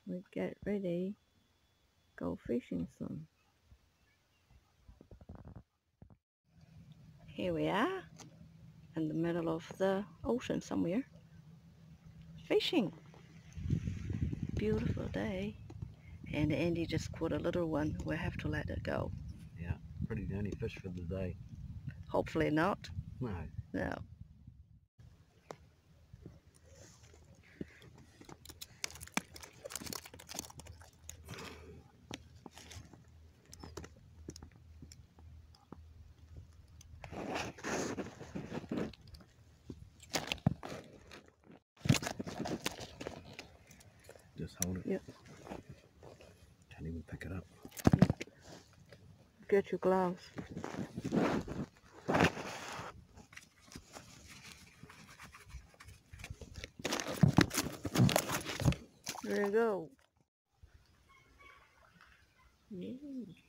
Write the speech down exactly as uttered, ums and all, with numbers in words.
we get ready, go fishing soon. Here we are in the middle of the ocean somewhere, fishing. Beautiful day. And Andy just caught a little one. We'll have to let it go. Yeah, pretty the only fish for the day. Hopefully not. No. No. Just hold it. Yep. Can't even pick it up. Get your gloves. There you go. Yeah.